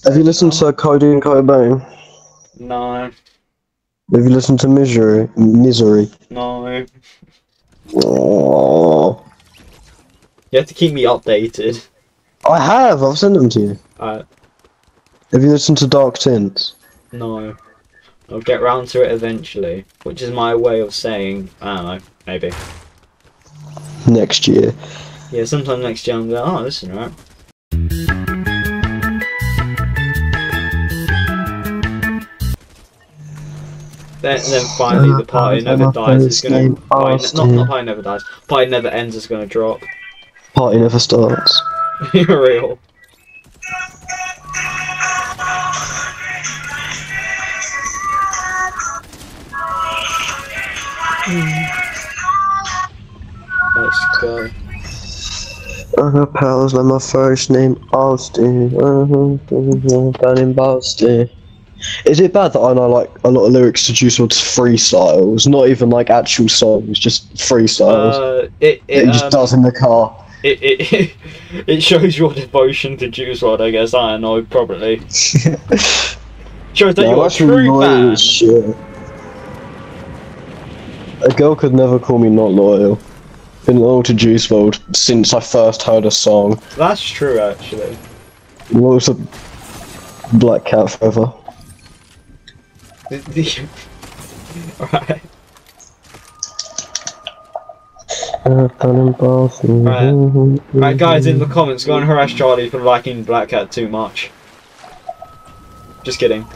Have you listened to Cody and Cobain? No. Have you listened to Misery? Misery. No. Oh. You have to keep me updated. I have. I've sent them to you. Alright. Have you listened to Dark Tints? No. I'll get round to it eventually. Which is my way of saying, I don't know, maybe. Next year. Yeah, sometime next year I'm like, oh, this is right. Then finally the party never dies is gonna not party never dies. Party never ends is gonna drop. Party never starts. You're real. Let's go. I got pals like my first name Austin. Down in Boston. Is it bad that I know like a lot of lyrics to Juice WRLD's freestyles, not even like actual songs, just freestyles? It he just does in the car. It shows your devotion to Juice WRLD, I guess. I don't know, probably. Shows that you're a true fan. Shit. A girl could never call me not loyal. Been loyal to Juice WRLD since I first heard a song. That's true, actually. Loyal to Black Cat forever. Alright. Right, guys, in the comments, go and harass Charlie for liking Black Cat too much. Just kidding.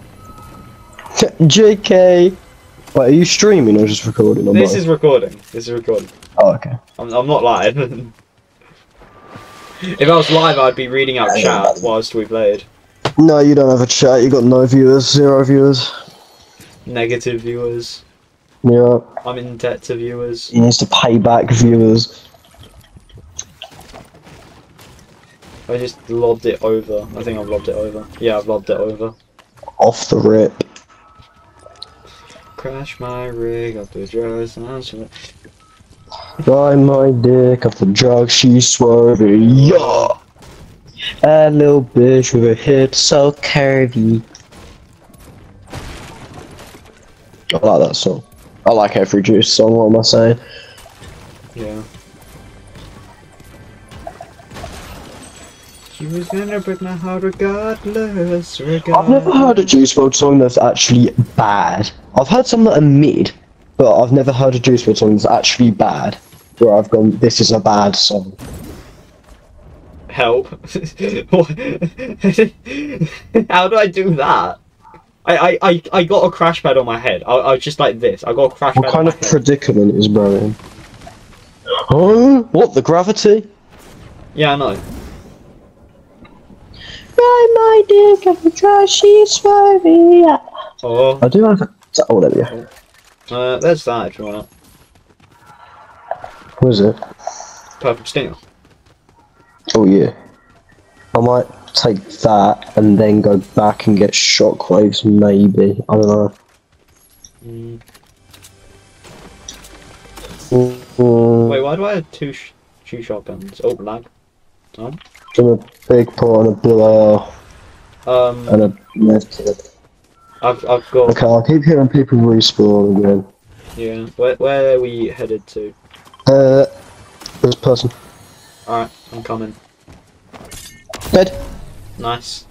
JK! Wait, are you streaming or just recording? This is recording. This is recording. Oh, okay. I'm not live. If I was live, I'd be reading out chat whilst we played. No, you don't have a chat. You got no viewers, 0 viewers. Negative viewers. Yeah. I'm in debt to viewers. He needs to pay back viewers. I just lobbed it over. I think I've lobbed it over. Yeah, I've lobbed it over. Off the rip. Crash my rig up the drugs. Ride my dick up the drugs, she's swerving. Yeah! That little bitch with her hips so curvy. I like that song. I like every Juice song, what am I saying? Yeah. She was gonna break my heart regardless. I've never heard a Juice WRLD song that's actually bad. I've heard some that are mid, but I've never heard a Juice WRLD song that's actually bad. Where I've gone, this is a bad song. Help. How do I do that? I got a crash pad on my head. I was just like this. I got a crash pad What kind of predicament is bro in? Oh, what, the gravity? Yeah, I know. Ride my dick up the dry, she's swerving. Oh. I do have a... Oh, there we go. There's that if you want it. What is it? Perfect Stinger. Oh yeah. I might take that and then go back and get shockwaves, maybe. I don't know. Wait, why do I have two shotguns? Oh, lag. Oh. And a big pot and a blue AR. And a medkit. I've got... Okay, I keep hearing people respawn again. Yeah, where are we headed to? This person. Alright, I'm coming. Dead. Nice.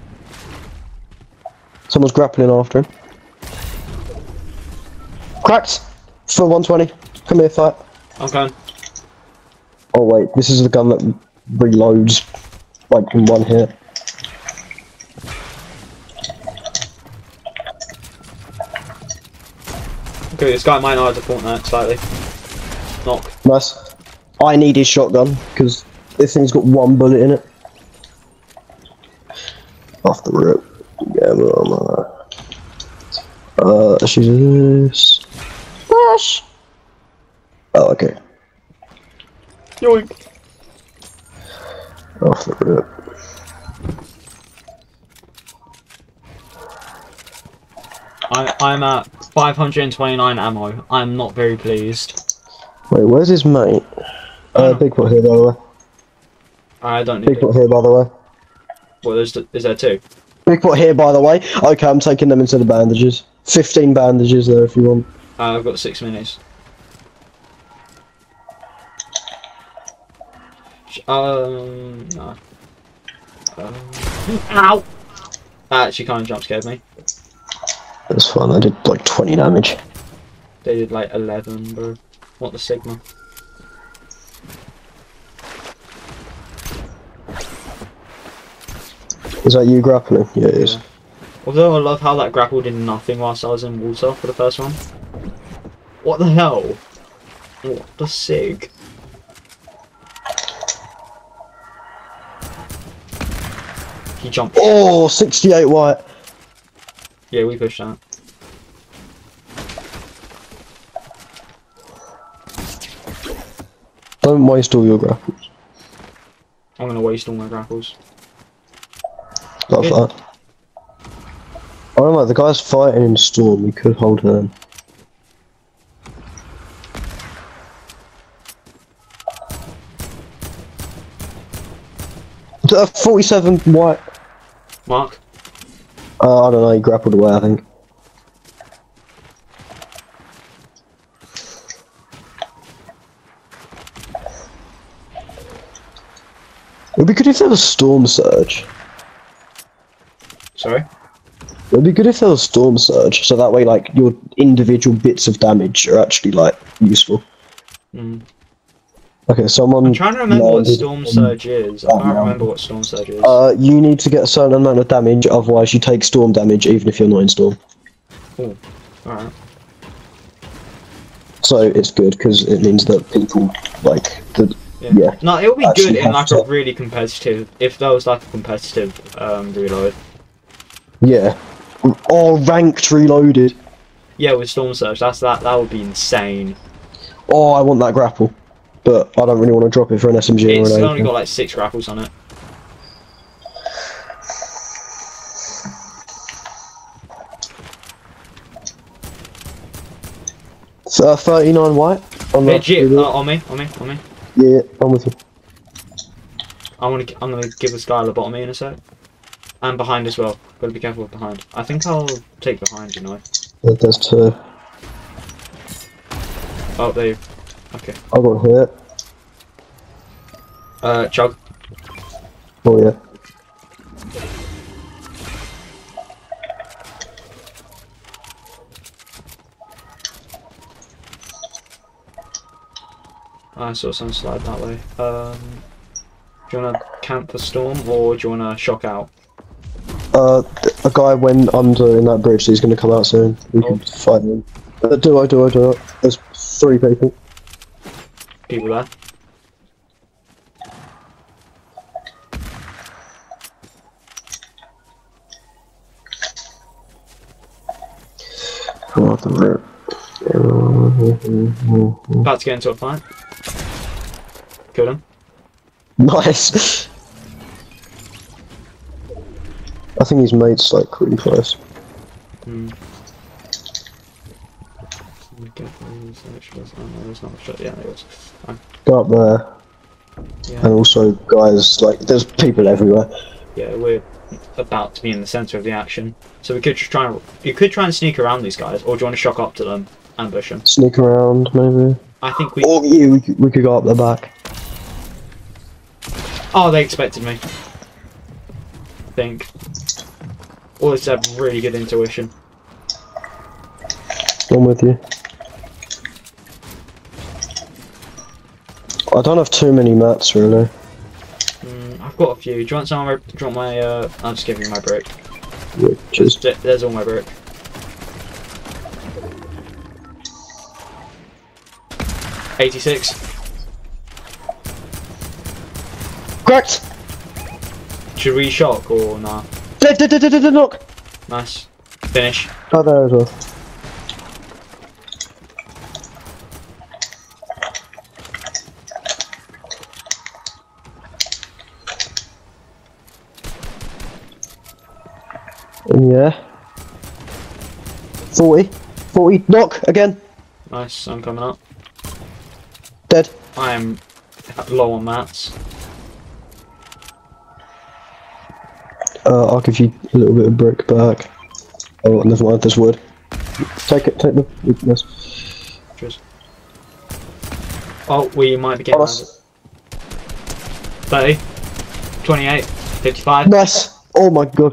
Someone's grappling after him. Cracked! For 120. Come here, fight. I'm coming. Oh wait, this is the gun that reloads, like, in one hit. Okay, this guy might know how to Fortnite slightly. Knock. Nice. I need his shotgun, because this thing's got 1 bullet in it. Off the rip. Yeah, she's Flash! Oh, okay. Yoink! Off the rip. I'm at 529 ammo. I'm not very pleased. Wait, where's his mate? Big pot here, by the way. I don't need Big pot here, by the way. Well, is there two? Big pot here, by the way. Okay, I'm taking them instead of bandages. 15 bandages there if you want. I've got 6 minis. No. Ow! That actually kind of jump scared me. That's fine, I did like 20 damage. They did like 11, bro. What the Sigma? Is that you grappling? Yeah, it is. Yeah. Although I love how that grapple did nothing whilst I was in water for the first one. What the hell? What the sig? He jumped. Oh, 68 white. Yeah, we pushed that. Don't waste all your grapples. I'm gonna waste all my grapples. Love that. I don't know, the guy's fighting in storm, we could hold them. Is that a 47 white? Mark? I don't know, he grappled away, I think. It would be good if there was storm surge. Sorry? It would be good if there was storm surge, so that way, like, your individual bits of damage are actually, like, useful. Mm. Okay, someone... I'm trying to remember what Storm Surge is. I can't remember what Storm Surge is. You need to get a certain amount of damage, otherwise you take storm damage even if you're not in storm. Oh, alright. So it's good, because it means that people, like, yeah. No, it would be good in, like, to... a really competitive... If there was, like, a competitive, reload. Yeah. Oh, ranked reloaded. Yeah, with Storm Surge, that would be insane. Oh, I want that grapple. But I don't really want to drop it for an SMG It's or only got like 6 grapples on it. So, 39 white? On Legit, on me. Yeah, I'm with you. I'm gonna give this guy a lobotomy in a sec. And behind as well. Gotta be careful with behind. I think I'll take behind, you know. There's 2. Oh, there you. Okay. I got hit. Chug. Oh yeah. I saw some slide that way. Do you wanna camp the storm or do you wanna shock out? A guy went under in that bridge, so he's gonna come out soon. We can fight him. Do I? There's 3 people. People there? About to get into a fight. Killed him. Nice. I think his mate's like really close. Hmm. Yeah, there was. Go up there. Yeah. And also, guys, like, there's people everywhere. Yeah, we're about to be in the centre of the action, so we could just try and sneak around these guys, or do you want to shock up to them, ambush them? Sneak around, maybe. I think we. Or yeah, we could go up the back. Oh, they expected me. I think. Or it's a really good intuition. I'm with you. I don't have too many mats, really. I've got a few. Do you want some? Do you want my? I'll just give you my brick. Yeah, just... There's all my brick. $86. Cracked! Should we shock or nah? Dead, knock! Nice. Finish. Oh, there as well. Yeah. 40, knock again. Nice, I'm coming up. Dead. I am low on mats. I'll give you a little bit of brick back. Oh, never mind, there's wood. Take the weakness. Cheers. Oh, we might be getting out of it. 30, 28, 55. Nice! Oh my god.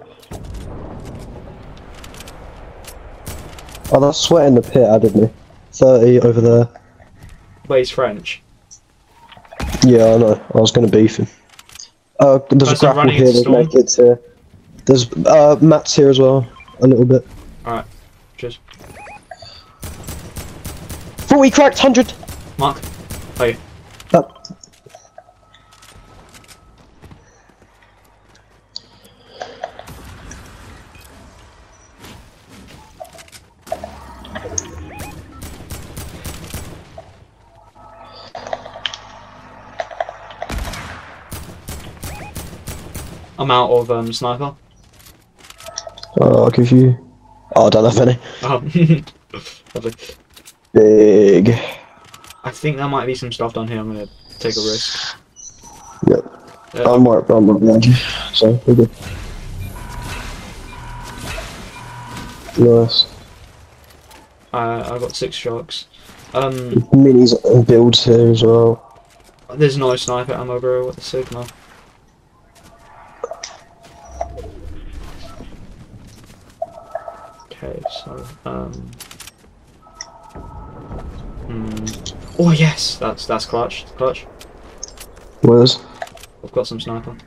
Oh, that sweat in the pit added me. 30 over there. But he's French. Yeah, I know. I was going to beef him. There's a grapple here, there's no kids here. There's mats here as well, a little bit. Alright, cheers. 40 cracked, 100! Mark. Oh, yeah. I'm out of sniper. I'll give you... Oh, I don't have any. Oh, lovely. Big. I think there might be some stuff down here. I'm gonna take a risk. Yep. I'm right behind you, so we're good. Nice. I got 6 sharks. Minis and builds here as well. There's no sniper ammo, bro. What the signal? Okay, so oh yes, that's clutch. Clutch. Where's? I've got some sniper.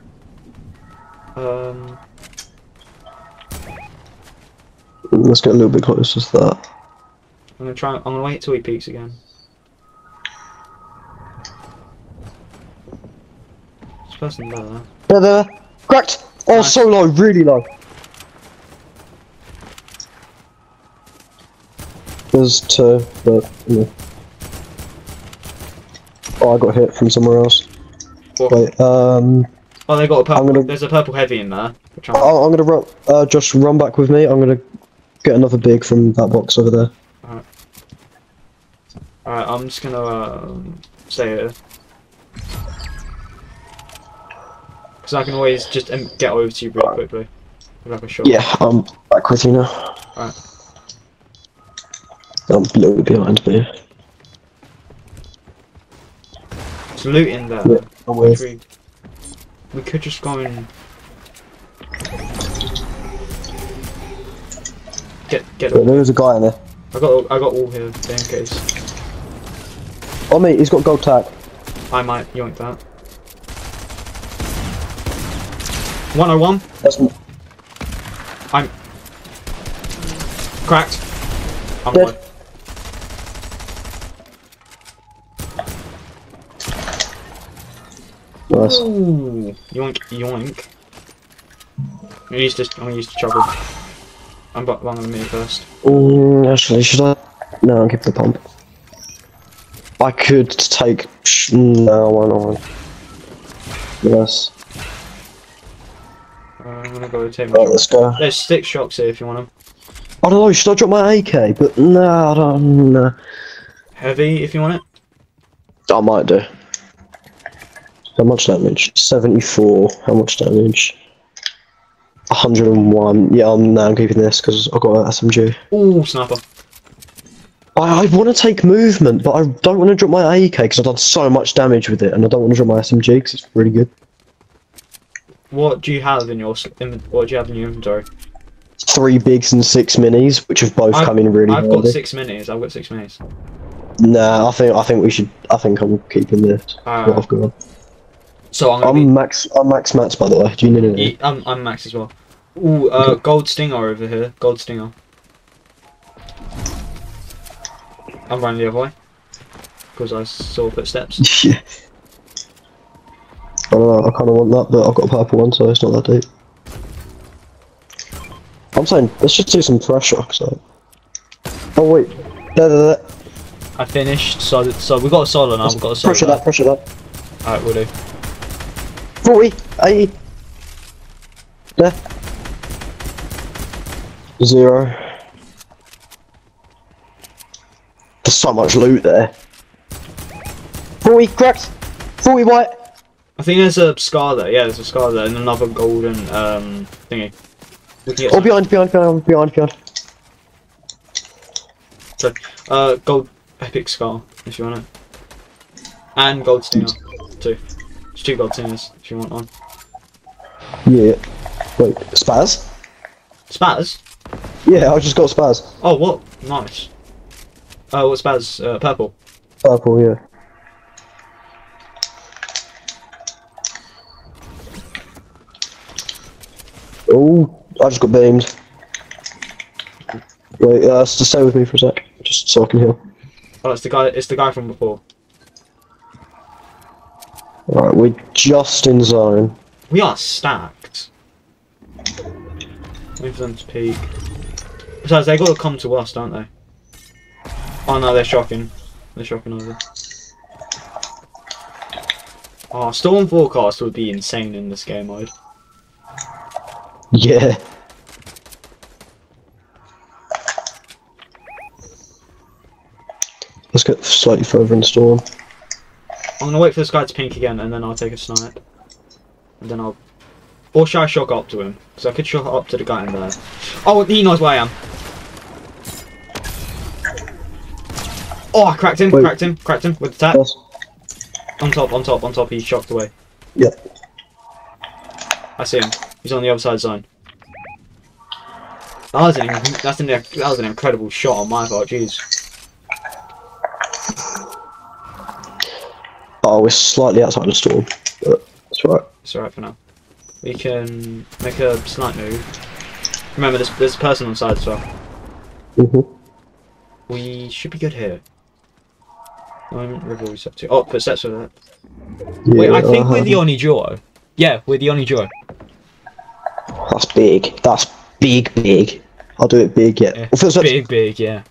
Let's get a little bit closer to that. I'm gonna wait till he peeks again. This person there. There. Cracked! Oh, nice. So low, really low. There's 2, but yeah. Oh, I got hit from somewhere else. What? Wait, oh, they got a purple. There's a purple heavy in there. I'm gonna run. Josh, run back with me. I'm gonna get another big from that box over there. Alright. Alright, I'm just gonna stay here. Because I can always just get over to you really quickly. Like a shot. Yeah, I'm back with you now. Alright. I'm a little bit behind me. There's loot in there. Yeah, I'm with. We could just go and get. There's a guy in there. I got all here in case. Oh mate, he's got gold tack. I might yoink that. 101. That's me. I'm cracked. I'm dead. low. Nice. Ooh, yoink. I'm used to trouble. I'm gonna me first. Actually, should I? No, I'll keep the pump. I could take. No, why not? Yes. I'm gonna go take my. Right, let's go. There's 6 shocks here if you want them. I don't know. Should I drop my AK? But no, I don't. No. Heavy if you want it. I might do. How much damage? 74. How much damage? 101. Yeah, I'm keeping this because I've got an SMG. Ooh, sniper. I want to take movement, but I don't want to drop my AK because I've done so much damage with it, and I don't want to drop my SMG because it's really good. What do you have in your inventory? 3 bigs and 6 minis, which have both come in really handy. I've got 6 minis. Nah, I think we should. I think I'm keeping this. What I've got. So I'm max mats, by the way. Do you need anything? I'm max as well. Ooh, okay. Gold stinger over here. Gold stinger. I'm running the other way because I saw footsteps. Yeah. I don't know. I kind of want that, but I've got a purple one, so it's not that deep. I'm saying let's just do some pressure. So. Oh wait, there. I finished. So we got a solo now. We've got a solo. Pressure that. Alright, we'll do. 40, 80. There. 0. There's so much loot there. 40 cracked. 40 white. I think there's a scar there. Yeah, there's a scar there, and another golden thingy. Oh, behind. So, gold epic scar if you want it, and gold stinger too. There's 2 gold stingers if you want one. Yeah. Wait, spaz? Spaz? Yeah, I just got spaz. Oh, what? Nice. What spaz? Purple. Purple, yeah. Oh, I just got beamed. Wait, so stay with me for a sec, just so I can heal. Oh, it's the guy. It's the guy from before. Alright, we're just in zone. We are stacked. Wait for them to peek. Besides, they got to come to us, don't they? Oh no, they're shocking. They're shocking over. Oh, storm forecast would be insane in this game mode. Yeah. Let's get slightly further in storm. I'm gonna wait for this guy to pink again, and then I'll take a snipe. And then I'll... Or should I shock up to him? Because I could shock up to the guy in there. Oh, he knows where I am. Oh, I cracked him, Wait. cracked him with the tap. Yes. On top, he's shocked away. Yep. I see him. He's on the other side of the zone. That was an incredible shot on my part, jeez. Oh, we're slightly outside the storm, but it's right. It's alright for now. We can make a slight move. Remember, there's a person on the side as well. We should be good here. River reset to. Oh, put steps for that. Yeah, wait, I think we're the only duo. Yeah, we're the only duo. That's big. That's big. I'll do it big, yeah. Yeah. Big, yeah.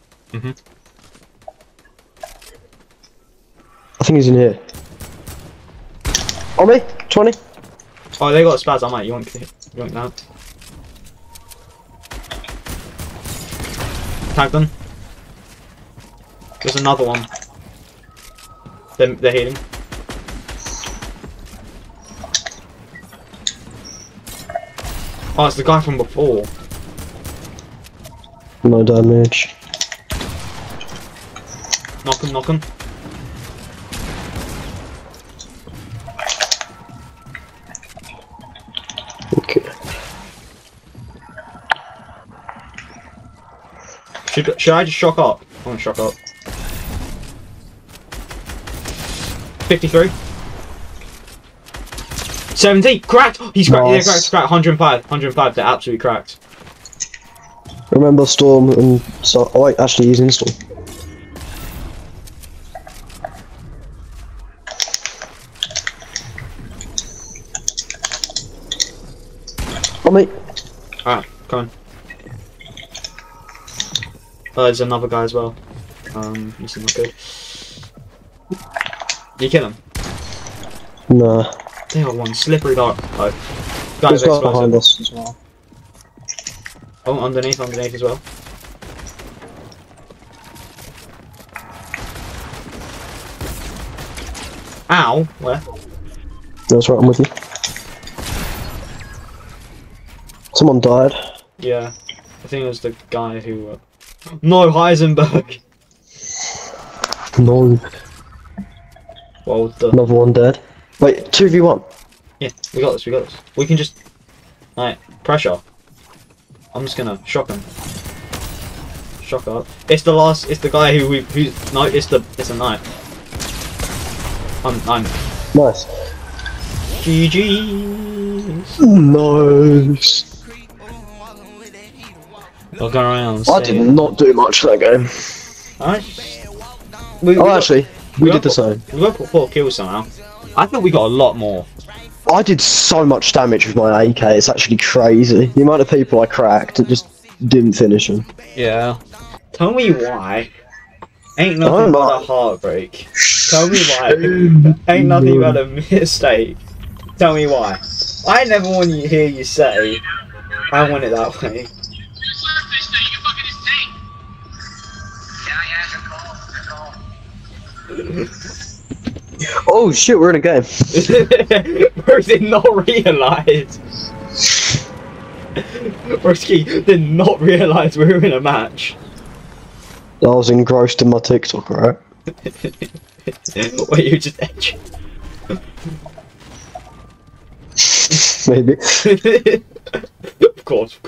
I think he's in here. On me, 20. Oh, they got a spaz. I might. You want that? Tag them. There's another one. They're healing. Oh, it's the guy from before. No damage. Knock him. Okay. Should I just shock up? I'm gonna shock up. 53. 70. Cracked. He's cracked. Nice. Yeah, cracked. 105. They're absolutely cracked. Remember storm and so. Oh wait, actually he's in storm. On me. Alright, come on. Oh, there's another guy as well. He's not good. You kill him? Nah. They are one slippery dog. Oh. There's guy behind us as well. Oh, underneath as well. Ow! Where? That's right, I'm with you. Someone died. Yeah. I think it was the guy who... No, Heisenberg! No. Well, Another one dead. Wait, 2v1. Yeah, we got this. We can just... Like, pressure. I'm just gonna shock him. Shock up. It's the guy who's... No, it's a knight. I'm... Nice. GG's. Nice. I'll go around. I did not do much that game. Alright. Actually, we did the same. We got 4 kills somehow. I thought we got a lot more. I did so much damage with my AK, it's actually crazy. The amount of people I cracked, it just didn't finish them. Yeah. Tell me why. Ain't nothing but a heartbreak. Tell me why. Ain't nothing but a mistake. Tell me why. I never want to hear you say, I want it that way. Oh shit, we're in a game. Bro did not realise. Broski did not realise we were in a match. I was engrossed in my TikTok, right? Wait, you just edge. Maybe. Of course.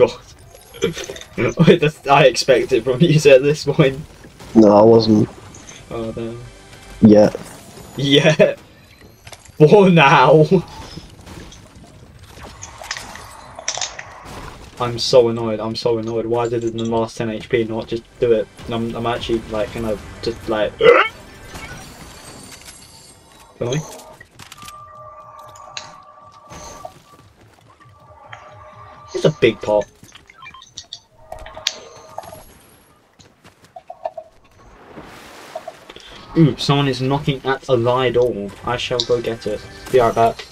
I expected from you at this point. No, I wasn't. Oh no. Yeah. Yeah. For now. I'm so annoyed. Why did it in the last 10 HP not just do it? I'm actually like kind of just like. Feel me? It's a big pot. Ooh, someone is knocking at a light door. I shall go get it. Be right back.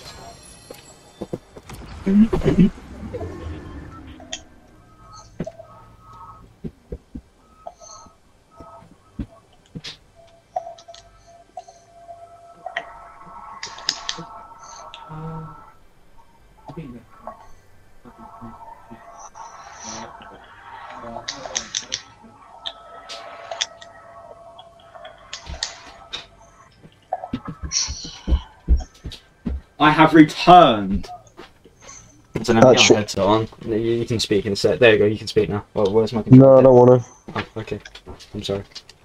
I have returned. So now get my headset on. You can speak in a sec. There you go. You can speak now. Oh, where's my controller? No, I don't want to. Oh, okay. I'm sorry.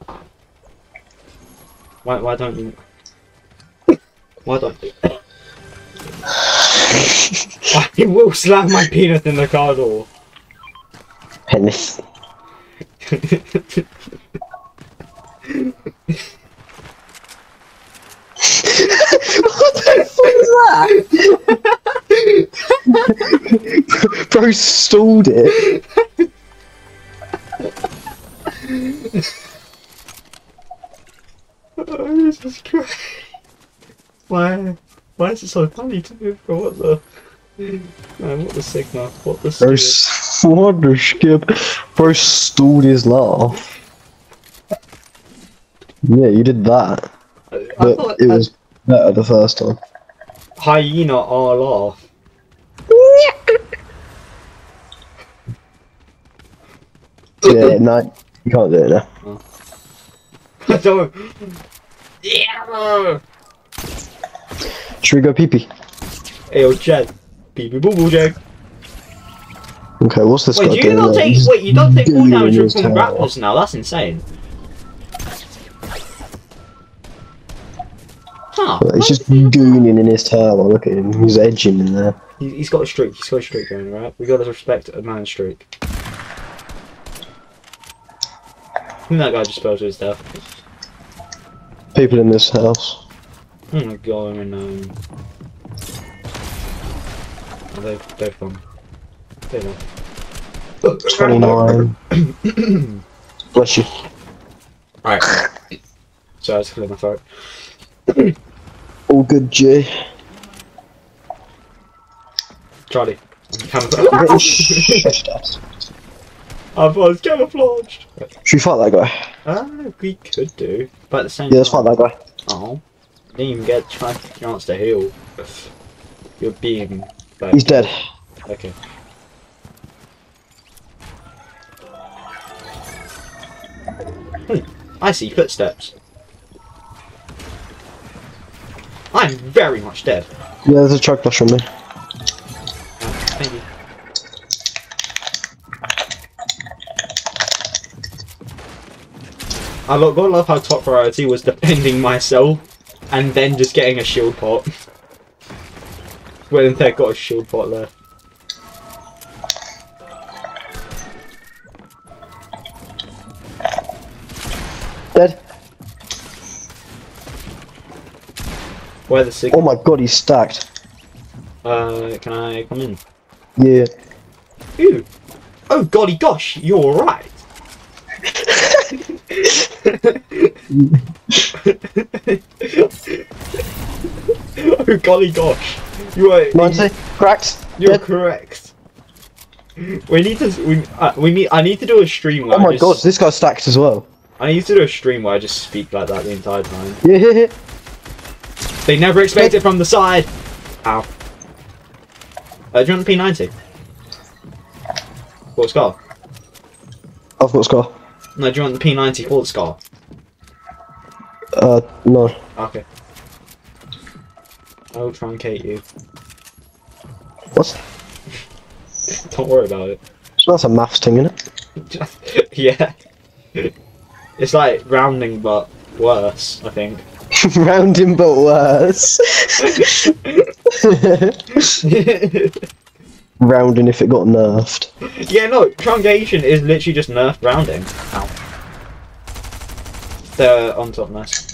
Why don't you? Why don't you? I will slam my penis in the car door. Penis. What the fuck is that? Bro stalled it. Oh, this is great. Why is it so funny to me? What the? Man, what the Sigma? What the skip? What the skip? Bro stalled his laugh. Yeah, you did that. But it was better the first time. Hyena are laugh. Yeah, no, you can't do it now. Oh. I don't. Yeah. Should we go pee pee? Hey, yo, Jed. Pee pee boo boo, Jed. Okay, what's this guy Wait, doing? you don't take all damage his from tower. grapples now. That's insane. Huh? He's just gooning in his tower. Look at him. He's edging in there. He's got a streak. He's got a streak going, right? We gotta respect a man's streak. I think that guy just fell to his death. People in this house. Oh my god, I mean, oh, they've gone. They've gone. 29. Bless you. Alright. Sorry, I just cleared my throat. All good, Jay. Charlie. I'm I was camouflaged. Should we fight that guy? We could do. But at the same Yeah, let's fight that guy. Oh. Didn't even get a chance to heal. You're being... Like, He's dead. Okay. I see footsteps. I'm very much dead. Yeah, there's a truck flash on me. Thank you. I gotta love how top priority was defending myself and then just getting a shield pot. When they got a shield pot left. Dead. Where the signal? Oh my god, he's stacked. Can I come in? Yeah. Ooh. Oh golly gosh, you're alright. Oh golly gosh. You are 90. Cracked. You're Dead. correct. We need to I need to do a stream where Oh my god, this guy's stacked as well. I need to do a stream where I just speak like that the entire time. Yeah. They never expect it from the side. Ow. Do you want the P90? What scar? I've got a scar. No, do you want the P90 for the scar? No. Okay. I'll truncate you. What? Don't worry about it. So that's a maths thing, isn't it? Yeah. It's like rounding, but worse, I think. Rounding but worse. Rounding if it got nerfed. Yeah, no, truncation is literally just nerfed rounding. Ow. They're on top, nice.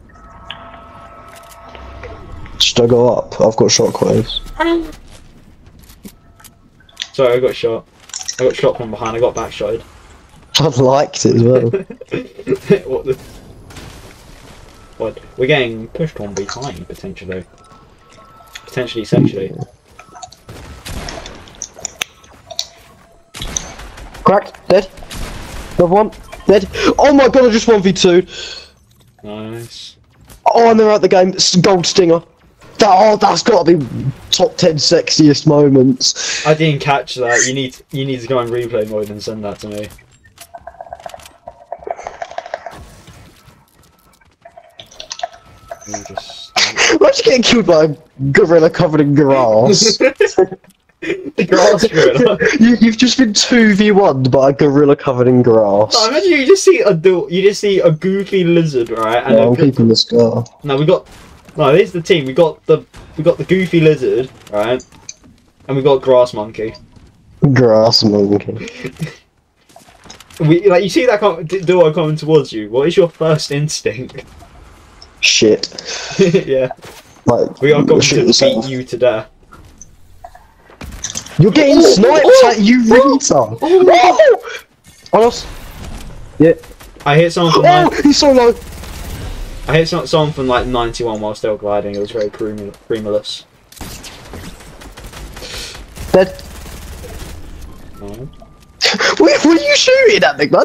Should I go up? I've got shockwaves. Sorry, I got shot. I got shot from behind, I got backshotted. I liked it as well. What the... What? We're getting pushed from behind, potentially. Potentially sexually. Cracked. Dead. Another one. Dead. Oh my god, I just 1v2. Nice. Oh, and they're out the game. It's a gold stinger. That's got to be top 10 sexiest moments. I didn't catch that. You need to go on replay mode and send that to me. Imagine getting killed by a gorilla covered in grass. The grass gorilla. You've just been 2v1'd by a gorilla covered in grass. No, imagine you just see a goofy lizard, right? And Yeah, I'm keeping the scar. No, here's the team. We got the goofy lizard, right? And we got grass monkey. Grass monkey. You see that duo coming towards you. What is your first instinct? Shit. Yeah. Like, We are going to yourself. beat you to death. You're getting sniped at, you retard! Oh! I lost. Yeah. I hit someone from he's so low! I hit someone from like 91 while still gliding. It was very premolous. Dead. No. What are you shooting at, big man?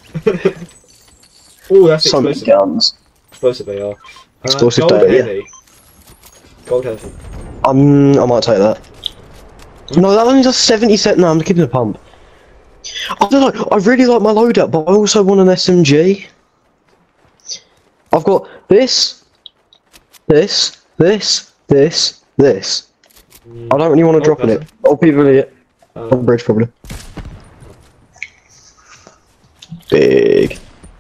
Oh, that's Some explosive. guns. Explosive they are. Explosive gold they are, heavy. Gold heavy. I might take that. No, that only does 70 cent. No, I'm keeping the pump. I don't know. I really like my loadout, but I also want an SMG. I've got this. I don't really want to drop in it. Oh, people it. On the bridge, probably. Big.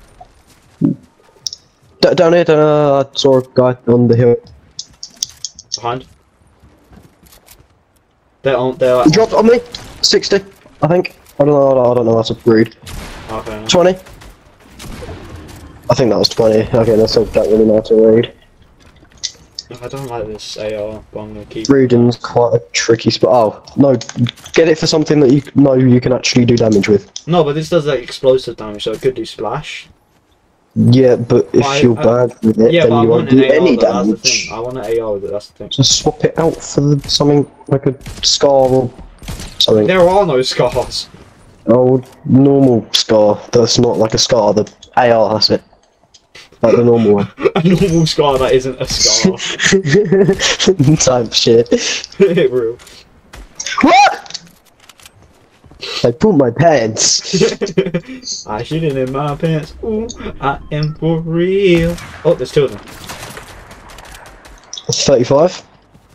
Down here, I saw a guy on the hill. Behind. They're like... He dropped on me. 60, I think. I don't know how to read. Okay. 20. I think that was 20. Okay, that's not that really know how to read. I don't like this AR, but I'm gonna keep... Reading's quite a tricky spot. Oh, no. Get it for something that you know you can actually do damage with. No, but this does like explosive damage, so it could do splash. Yeah, but if you're bad with it, yeah, then you won't do any that's the damage. thing. I want an AR with it, that's the thing. Just swap it out for something like a scar or something. There are no scars. Oh, normal scar. That's not like a scar. The AR has it. Like the normal one. A normal scar that isn't a scar. Type shit. Real. What? I pulled my pants. I shit it in my pants. Ooh, I am for real. Oh, there's two of them. That's 35.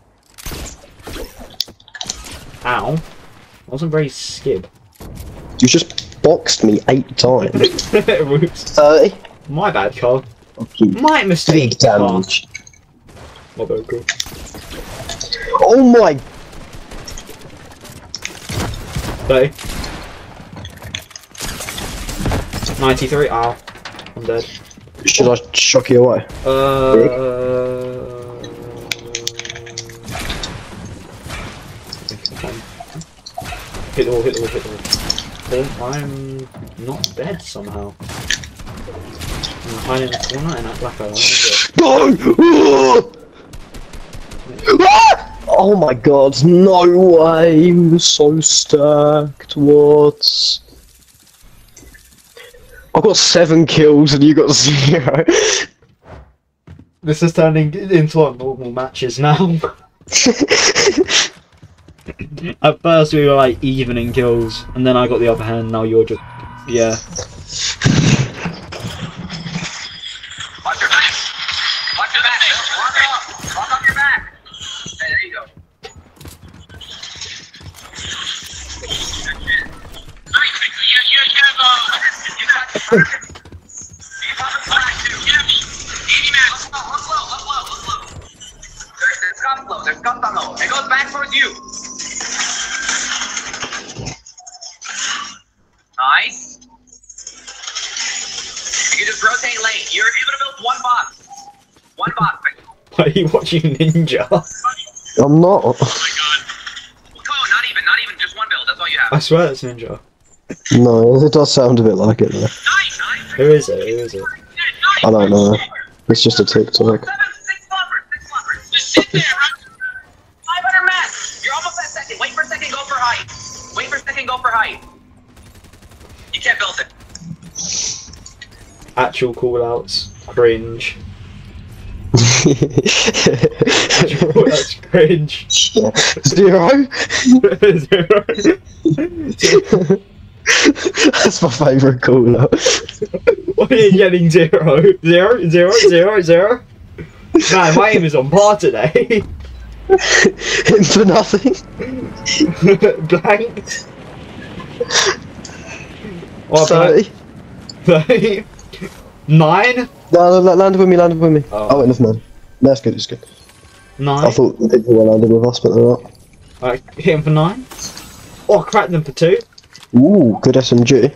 Ow. I wasn't very skib. You just boxed me 8 times. Oops. 30. My bad, Carl. Okay. My mistake. Big damage. My bad, Carl. Oh my. 30. 93. Ow. I'm dead. Should I shock you away? Hit the wall, hit the wall, hit the wall. Oh, I'm not dead somehow. I'm hiding in the corner and that black eye. No! Oh my god, no way! He was so stacked. What? I got 7 kills and you got 0. This is turning into our normal matches now. At first we were like even in kills, and then I got the upper hand. Now you're just yeah. Watch your back. Watch your back. Walk up. Walk up your back. Okay, there you go. You got the flag too. Easy man. Look low. There's guns low. There's guns on low. It goes back towards you. Nice. You can just rotate lane. You're able to build one box. One box. Why are you watching Ninja? I'm not. Oh my god. Well, not even. Just one build. That's all you have. I swear it's Ninja. No, it does sound a bit like it though. Nice. Who is it? Who is it? I don't know. It's just a TikTok. 6 slumbers. Just sit there, right? 500 max. You're almost at second. Wait for a second. Go for height. You can't build it. Actual callouts. Cringe. That's cringe. Zero? Zero. That's my favourite call out. Why are you getting zero? Zero? Man, my aim is on par today. In for nothing. Blank. Oh, 30. 30. 9? No, land with me. Oh. Enough man. No, that's good, it's good. 9? I thought the people were landing with us, but they're not. Alright, hit him for 9. Oh, I cracked them for 2. Ooh, good SMG.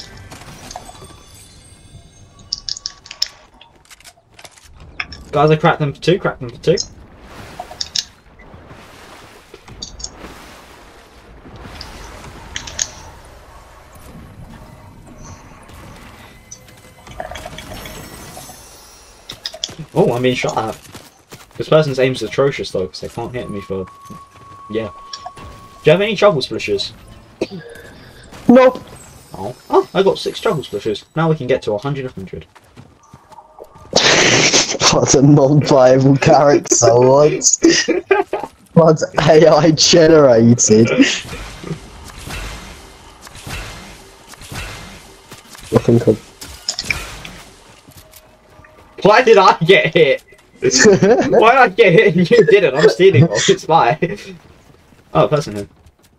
Guys, I cracked them for 2, Oh, I'm being shot at. This person's aim's atrocious though, because they can't hit me for... Yeah. Do you have any trouble splishers? Nope. Oh, I got 6 trouble splishers. Now we can get to 100. What's a non-playable character? What's AI generated? I think I... Why did I get hit? Why did I get hit and you didn't? I'm stealing off, it's fine. Oh, person here.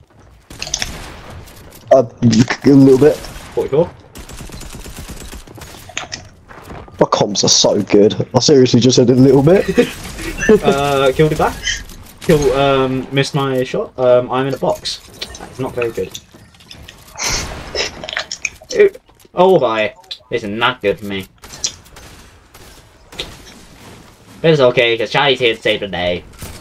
A little bit. 44. My comps are so good. I seriously just said a little bit. Killed it back. Missed my shot. I'm in a box. That's not very good. Oh boy. This is not good for me. But it's okay, because Charlie's here to save the day.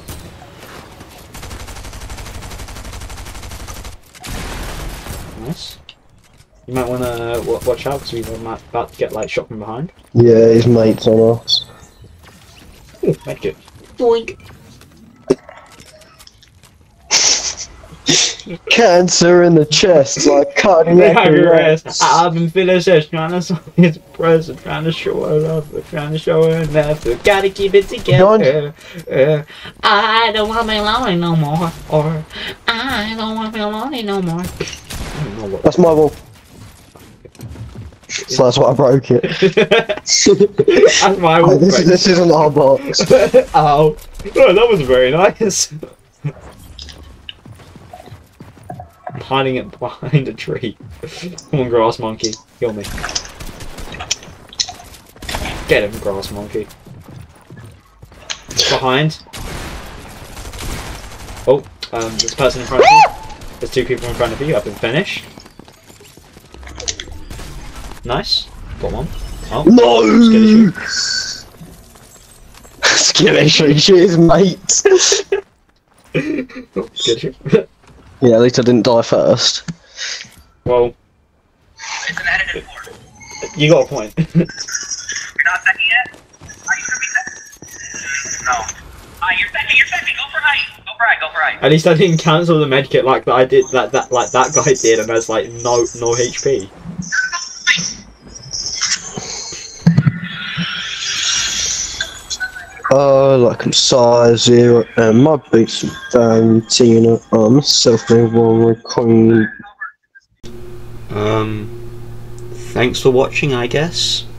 Nice. You might want to watch out, because we're about to get like shot from behind. Yeah, his mate's on us. Ooh, medkit. Boink. Cancer in the chest, like cardiac arrest. I've been feeling stressed, trying to solve his present, trying to show her love, trying to show her enough. Gotta keep it together. I don't want to be lonely no more, or I don't want to be lonely no more. That's my wall. So that's why I broke it. That's my wall. This isn't our box. Oh, that was very nice. I'm hiding it behind a tree. Come on, grass monkey. Kill me. Get him, grass monkey. Behind. Oh, there's a person in front of you. There's 2 people in front of you. I've been finished. Nice. Got one. Oh. No! Skittish, shoot his mate. Skittish. Yeah, at least I didn't die first. Well, It's an edited board. you got a point. You're not second yet? You should be second. No. You're second. Go for height. At least I didn't cancel the medkit like that I did that guy did, and there's like no HP. Like I'm size 0 and my boots are Valentina. I'm a self-made one queen. Thanks for watching, I guess.